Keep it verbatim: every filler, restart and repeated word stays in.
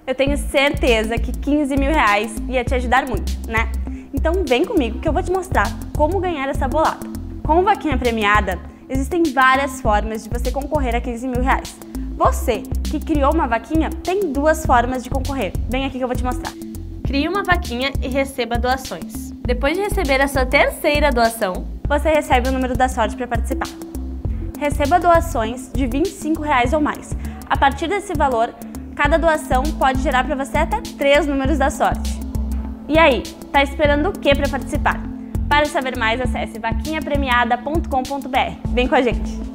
Eu tenho certeza que quinze mil reais ia te ajudar muito, né? Então vem comigo que eu vou te mostrar como ganhar essa bolada. Com vaquinha premiada, existem várias formas de você concorrer a quinze mil reais. Você que criou uma vaquinha tem duas formas de concorrer. Vem aqui que eu vou te mostrar. Crie uma vaquinha e receba doações. Depois de receber a sua terceira doação, você recebe o número da sorte para participar. Receba doações de vinte e cinco reais ou mais. A partir desse valor, cada doação pode gerar para você até três números da sorte. E aí, tá esperando o que para participar? Para saber mais, acesse vaquinha premiada ponto com ponto br. Vem com a gente!